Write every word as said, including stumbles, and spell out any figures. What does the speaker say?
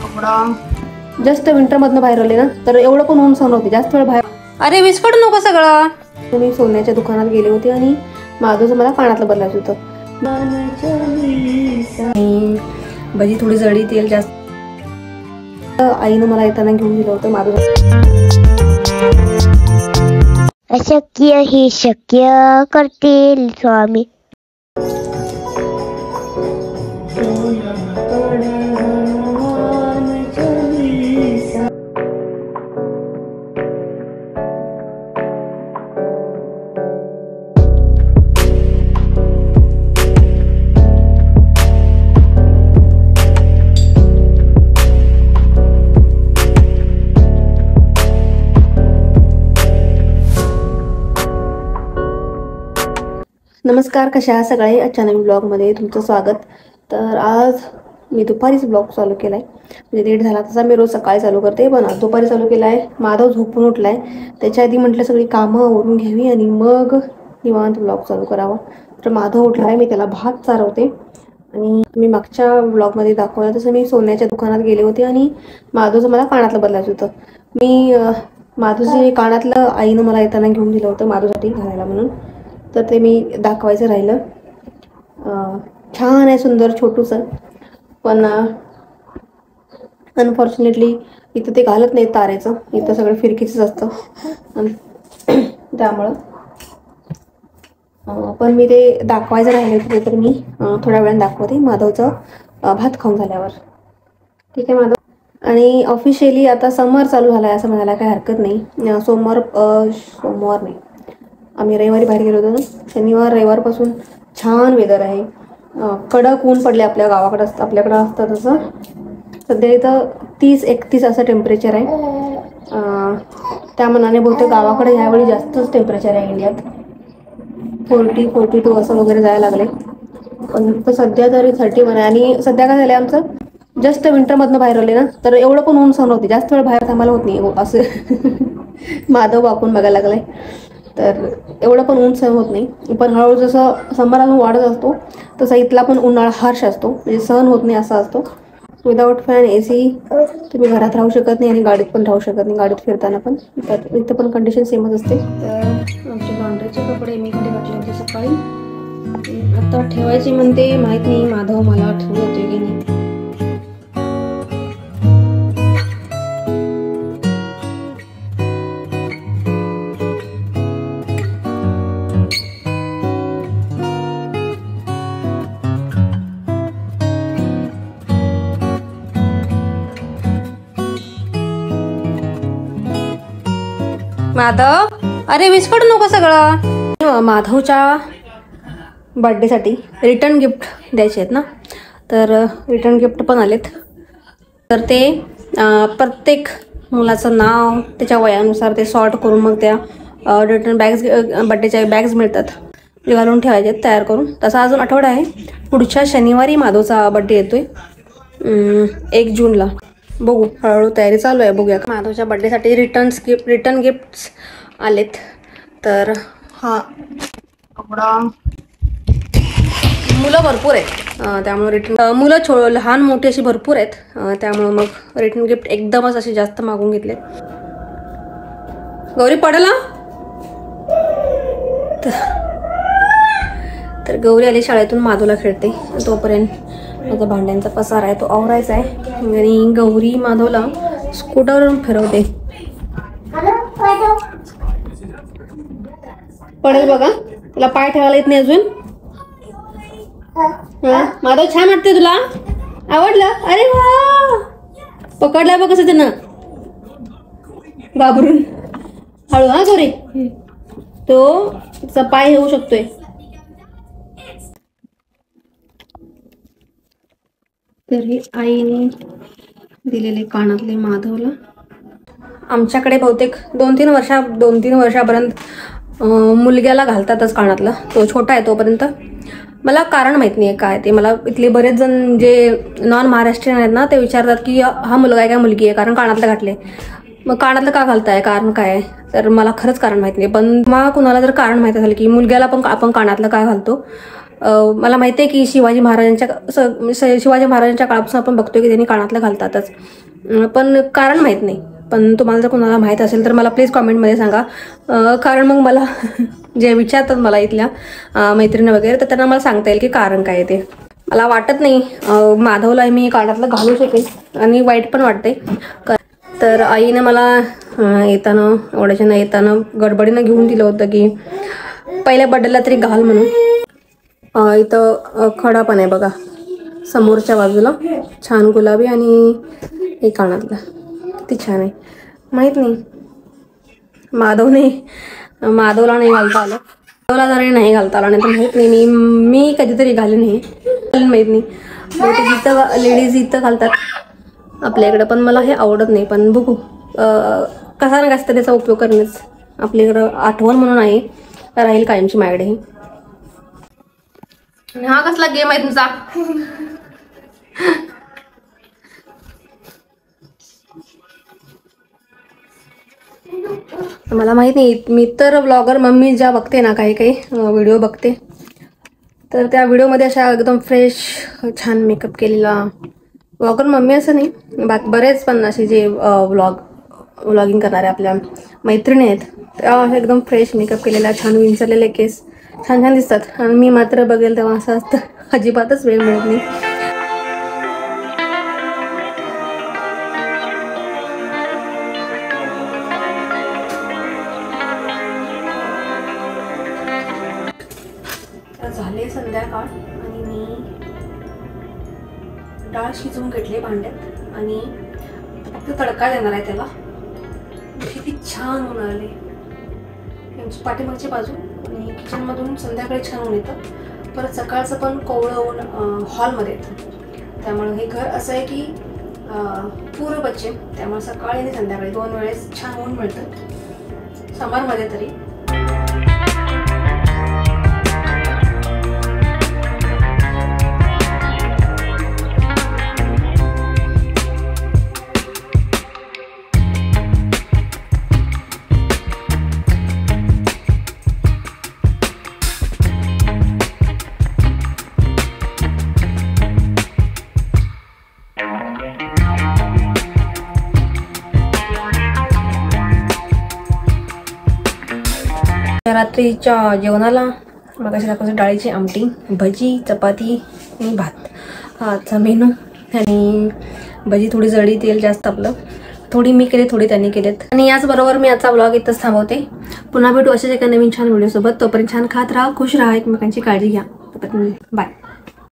Just winter मधनं बाहेर आले ना, तर एवढं पण ऊन सहन होते जास्त वेळ बाहेर. अरे विस्कट नको सगळं. मी सोन्याच्या दुकानात गेले होते आणि माधवचं मला कानातलं बदलायचं होतं. भजी थोडी जडी, तेल जास्त. आईनं मला येताना घेऊन दिलं होतं माधव. अशक्य हे शक्य करतील स्वामी. नमस्कार, कशा आहात सगळे. आजच्या नवीन ब्लॉगमध्ये तुमचं स्वागत. तर आज मी दुपारीच ब्लॉग चालू केला आहे, म्हणजे लेट झाला तसा मी रोज सकाळी चालू करते, पण आज दुपारी चालू केला आहे. माधव झोपून उठला आहे, त्याच्या आधी म्हटलं सगळी कामं आवरून घ्यावी आणि मग निवांत ब्लॉग चालू करावा. तर माधव उठला आहे, मी त्याला भात चारवते. आणि मी मागच्या ब्लॉगमध्ये दाखवलं तसं मी सोन्याच्या दुकानात गेले होते आणि माधवचं मला कानातलं बदलायचं होतं. मी माधवचे कानातलं आईनं मला येताना घेऊन दिलं होतं माधवसाठी घालायला म्हणून, तर ते मी दाखवायचं राहिलं. छान आहे, सुंदर छोटूसं, पण अनफॉर्च्युनेटली इथं ते घालत नाही तारेचं, इथं सगळं फिरकीचंच असतं त्यामुळं. पण मी ते दाखवायचं राहिलं होतं, तर मी थोड्या वेळाने दाखवते माधवचं भात खाऊन झाल्यावर. ठीक आहे माधव. आणि ऑफिशियली आता समर चालू झाला आहे असं म्हणायला काही हरकत नाही. सोमवार सोमवार नाही आम्ही रविवारी बाहेर गेलो होतो ना, शनिवार रविवारपासून छान वेदर आहे. कडक ऊन पडले आपल्या गावाकडं असतं, आपल्याकडं असतं तसं. सध्या इथं तीस एकतीस असं टेम्परेचर आहे. त्या मनाने बहुतेक गावाकडे ह्यावेळी जास्तच टेम्परेचर आहे इंडियात. फोर्टी फोर्टी टू असं वगैरे जायला लागले, पण इथं सध्या तरी थर्टी वन आहे. आणि सध्या काय झालं आहे, आमचं जस्ट विंटरमधनं बाहेर आले ना, तर एवढं पण ऊन सहन होते जास्त वेळ बाहेर थांबायला होत नाही असं माधव वाकून बघायला लागलाय. तर एवढं पण ऊन सहन होत नाही, पण हळूहळू जसं समर अजून वाढत असतो तसा इथला पण उन्हाळा हार्श असतो, म्हणजे सहन होत नाही असा असतो. विदाऊट फॅन ए सी तुम्ही घरात राहू शकत नाही आणि गाडीत पण राहू शकत नाही, गाडीत फिरताना पण. तर इथं पण कंडिशन सेमच असते. तर आमचे लॉन्ड्रीचे कपडे मी घरी घातले होते सकाळी, आता ठेवायचे म्हणते, माहीत नाही माधव मला ठेवू येते की नाही. माधव, अरे विस्कट नको सगळं. माधवच्या बर्थडेसाठी रिटर्न गिफ्ट द्यायचे आहेत ना, तर रिटर्न गिफ्ट पण आलेत. तर ते प्रत्येक मुलाचं नाव त्याच्या वयानुसार ते सॉर्ट करून मग त्या रिटर्न बॅग्स, बर्थडेच्या बॅग्स मिळतात, जे घालून ठेवायचे आहेत तयार करून. तसा अजून आठवडा आहे, पुढच्या शनिवारी माधवचा बर्थडे येतोय एक जूनला. बघू, हळूहळू तयारी चालू आहे, बघूया. माधवच्या बर्थडेसाठी रिटर्न्स गिफ्ट रिटर्न गिफ्ट्स आलेत. तर हा कपडा, मुलं भरपूर आहेत त्यामुळे रिटर्न, मुलं छो लहान मोठी अशी भरपूर आहेत, त्यामुळे मग रिटर्न गिफ्ट एकदमच असे जास्त मागून घेतले. गौरी पडला. तर गौरी आली शाळेतून, माधवला खेळते, तोपर्यंत माझा भांड्यांचा पसार आहे तो आवरायचा आहे. आणि गौरी माधवला स्कूटरवरून फिरवते. पडेल बघा, तुला पाय ठेवायला येत नाही अजून. माधव छान वाटते, तुला आवडलं. अरे वा, पकडला बघ कसं त्यानं घाबरून. हळू हा गौरी, तो त्याचा पाय होऊ शकतोय. तरी आईने दिलेले कानातले माधवला. आमच्याकडे बहुतेक दोन तीन वर्षा दोन तीन वर्षापर्यंत मुलग्याला घालतातच कानातलं, तो छोटा आहे तोपर्यंत. मला कारण माहीत नाही आहे काय ते. मला इथले बरेच जण जे नॉन महाराष्ट्रीयन आहेत ना, ते विचारतात की हा मुलगा आहे काय मुलगी आहे, कारण कानातलं घातले. मग कानातलं का घालताय, कारण काय आहे. तर मला खरंच कारण माहीत नाही, पण मग कुणाला जर कारण माहीत असेल की मुलग्याला पण आपण कानातलं काय घालतो, मला माहिती आहे की शिवाजी महाराजांच्या शिवाजी महाराजांच्या काळापासून आपण बघतोय की त्यांनी कानातलं घालतातच, पण कारण माहीत नाही. पण तुम्हाला जर कोणाला माहीत असेल तर मला प्लीज कॉमेंटमध्ये सांगा. कारण मग मला जे विचारतात मला इथल्या मैत्रिणी वगैरे, तर त्यांना मला सांगता येईल की कारण काय आहे ते. मला वाटत नाही माधवला मी कानातलं घालू शकेल आणि वाईट पण वाटते. तर आईने मला येताना एवढ्याच्या ना येताना गडबडीनं घेऊन दिलं होतं की पहिल्या बड्डेला तरी घाल म्हणून. इथं खडा पण आहे बघा समोरच्या बाजूला, छान गुलाबी आणि हे कानातलं किती छान आहे. माहीत नाही माधवने माधवला नाही घालता आलं, माधवला जरा नाही घालता आला नाही तर माहीत नाही. मी मी कधीतरी घाले नाही, माहीत नाही. इथं लेडीज इथं घालतात आपल्या इकडं, पण मला हे आवडत नाही. पण बघू कसा ना कसा त्याचा उपयोग करणेच आपल्याकडं आठवण म्हणून आहे, राहील कायमची माझ्याकडे. ही हा कसला गेम आहे तुमचा? मला माहित नाही, मी तर ब्लॉगर मम्मी ज्या बघते ना काही काही व्हिडिओ बघते, तर त्या व्हिडिओमध्ये अशा एकदम फ्रेश छान मेकअप केलेला ब्लॉगर मम्मी असं नाही, बाकी बरेच पण असे जे व्लॉग व्लॉगिंग करणारे आपल्या मैत्रिणी आहेत त्या एकदम फ्रेश मेकअप केलेला, छान विंचरलेले केस छान छान दिसतात. आणि मी मात्र बघेल तेव्हा असं असतं, अजिबातच वेळ मिळत नाही. झाले संध्याकाळ आणि मी डाळ शिजवून घेतली भांड्यात आणि फक्त तडका देणार आहे त्याला. किती छान ऊन आले पाठीमागची बाजू आणि किचनमधून संध्याकाळी छान ऊन येतं. परत सकाळचं पण कोवळं ऊन हॉलमध्ये येतं. त्यामुळे हे घर असं आहे की पूर्व पश्चिम, त्यामुळे सकाळी आणि संध्याकाळी दोन वेळेस छान ऊन मिळतं समरमध्ये तरी. रात्रीच्या जेवणाला मग अशा दाखवायचं डाळीची आमटी, भजी, चपाती आणि भात हा आजचा मेनू. आणि भजी थोडी जडी, तेल जास्त आपलं, थोडी मी केले थोडी त्यांनी केलेत. आणि याचबरोबर मी आजचा ब्लॉग इथंच थांबवते. पुन्हा भेटू अशाच एका नवीन छान व्हिडिओसोबत. तोपर्यंत छान खात राहा, खुश राहा, एकमेकांची काळजी घ्या. तोपर्यंत बाय.